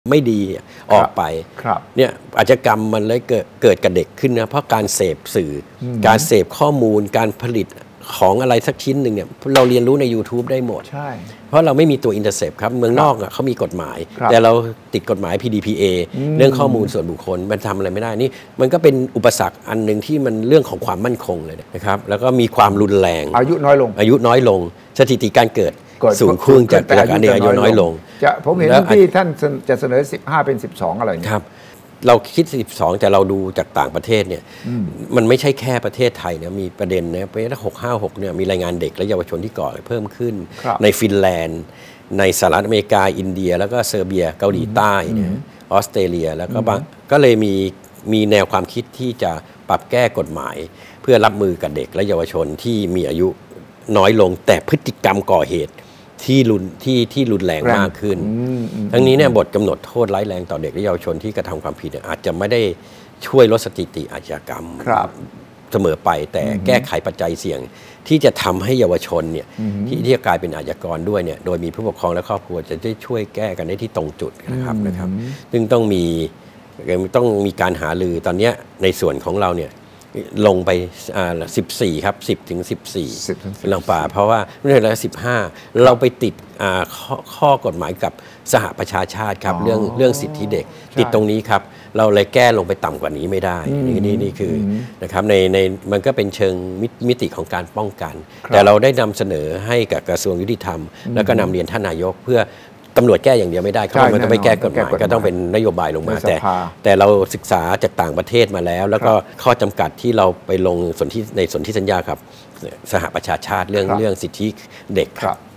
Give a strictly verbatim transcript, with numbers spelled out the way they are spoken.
ไม่ดีออกไปเนี่ยอาชญากรรมมันเลยเกิดเกิดกับเด็กขึ้นนะเพราะการเสพสื่อการเสพข้อมูลการผลิตของอะไรสักชิ้นหนึ่งเนี่ยเราเรียนรู้ใน YouTube ได้หมดใช่เพราะเราไม่มีตัวอินเตอร์เซปครับเมืองนอกอ่ะเขามีกฎหมายแต่เราติดกฎหมาย พี ดี พี เอ เรื่องข้อมูลส่วนบุคคลมันทำอะไรไม่ได้นี่มันก็เป็นอุปสรรคอันหนึ่งที่มันเรื่องของความมั่นคงเลยนะครับแล้วก็มีความรุนแรงอายุน้อยลงอายุน้อยลงสถิติการเกิดสูงขึ้นจากการเด็กอายุน้อยลงจะผมเห็นที่ท่านจะเสนอสิบห้าเป็นสิบสองอะไรครับเราคิดสิบสองแต่เราดูจากต่างประเทศเนี่ยมันไม่ใช่แค่ประเทศไทยนะมีประเด็นนะปีหกห้าหกเนี่ยมีรายงานเด็กและเยาวชนที่ก่อเพิ่มขึ้นในฟินแลนด์ในสหรัฐอเมริกาอินเดียแล้วก็เซอร์เบียเกาหลีใต้เนี่ยออสเตรเลียแล้วก็บางก็เลยมีมีแนวความคิดที่จะปรับแก้กฎหมายเพื่อรับมือกับเด็กและเยาวชนที่มีอายุน้อยลงแต่พฤติกรรมก่อเหตุที่รุนที่ที่รุนแรงมากขึ้นทั้งนี้เนี่ยบทกำหนดโทษร้ายแรงต่อเด็กและเยาวชนที่กระทำความผิดอาจจะไม่ได้ช่วยลดสถิติอาชญากรรมเสมอไปแต่แก้ไขปัจจัยเสี่ยงที่จะทำให้เยาวชนเนี่ยที่ที่จะกลายเป็นอาชญากรด้วยเนี่ยโดยมีผู้ปกครองและครอบครัวจะได้ช่วยแก้กันได้ที่ตรงจุดนะครับนะครับซึ่งต้องมีต้องมีการหารือตอนนี้ในส่วนของเราเนี่ยลงไปสิบสี่ครับสิบถึงสิบสี่ลังป่าเพราะว่าเรื่องละสิบห้าเราไปติดข้อข้อกฎหมายกับสหประชาชาติครับเรื่องเรื่องสิทธิเด็กติดตรงนี้ครับเราเลยแก้ลงไปต่ำกว่านี้ไม่ได้นี่นี่นี่คือนะครับในในมันก็เป็นเชิงมิติของการป้องกันแต่เราได้นำเสนอให้กับกระทรวงยุติธรรมแล้วก็นำเรียนท่านนายกเพื่อตำรวจแก้อย่างเดียวไม่ได้เขาไม่ต้องไปแก้กฎหมายก็ต้องเป็นนโยบายลงมาแต่แต่เราศึกษาจากต่างประเทศมาแล้วแล้วก็ข้อจำกัดที่เราไปลงส่วนที่ในส่วนที่สัญญาครับสหประชาชาติเรื่องเรื่องสิทธิเด็กครับ